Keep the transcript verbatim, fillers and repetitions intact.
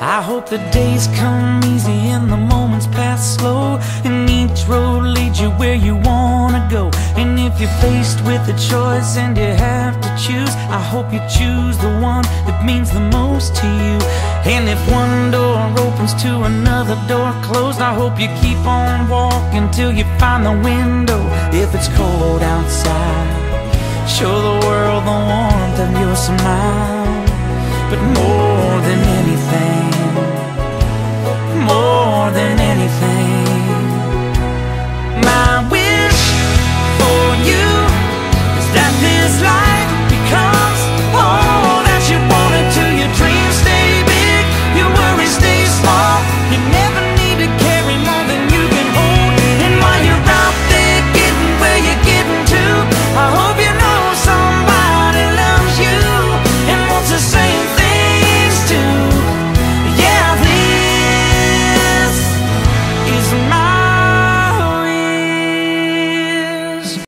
I hope the days come easy and the moments pass slow, and each road leads you where you wanna go. And if you're faced with a choice and you have to choose, I hope you choose the one that means the most to you. And if one door opens to another door closed, I hope you keep on walking till you find the window. If it's cold outside, show the world the warmth of your smile. But more than